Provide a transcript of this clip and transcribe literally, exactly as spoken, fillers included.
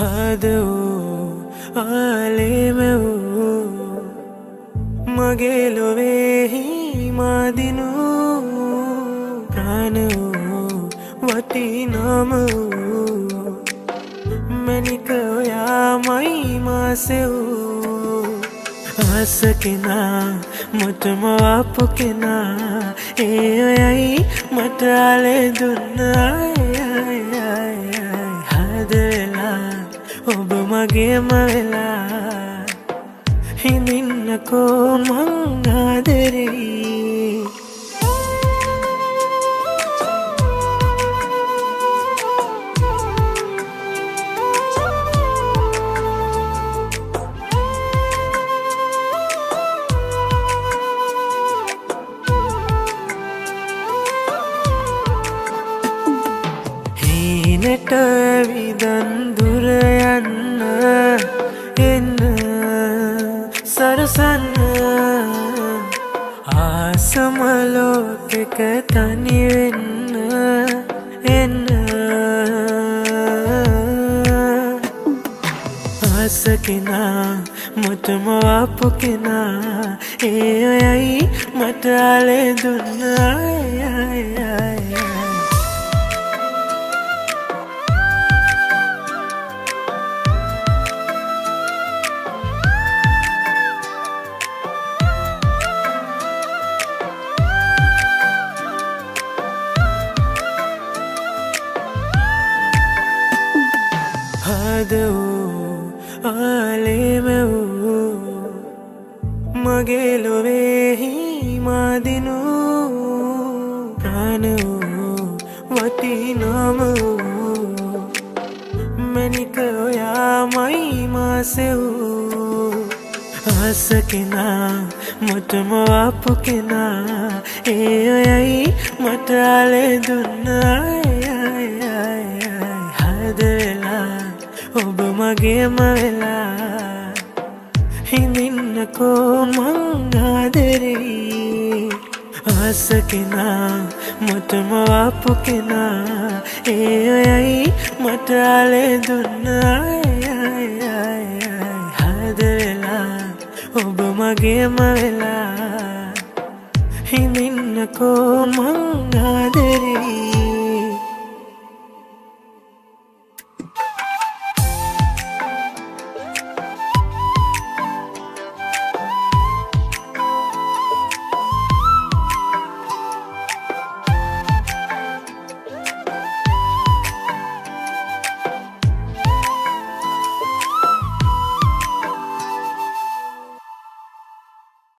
هذا عالم مگلو وේහි මාදිනු ප්‍රාණ වටිනාම මනික ඔයාමයි මාසෙව් ආස කෙනා මටම ආපු කෙනා ඒ ඔයයි මට ආලේ දුන්නා හදලා ඔබ මගේම වෙලා හිඳින්නකෝ මං ආදරෙයි හීනට විදන් දුර යන්න එන්න සරසන්න ආසම ලෝකෙක තනි වෙන්න එන්න ආස කෙනා මටම ආපු කෙනා ඒ ඔයයි මට ආලේ දුන්නා هذا عالم مگلو وේහි මාදිනු ප්‍රාණ වටිනාම මනික ඔයාමයි මාසෙව් ආස කෙනා මටම ආපු කෙනා ඒ ඔයයි මට ආලේ දුන්නා හදලා ඔබ මගේම වෙලා හිඳින්නකෝ මං ආදරෙයි ආස කෙනා මටම ආපු කෙනා ඒ ඔයයි මට ආලේ දුන්නා හදලා ඔබ මගේම වෙලා හිඳින්නකෝ මං ආදරෙයි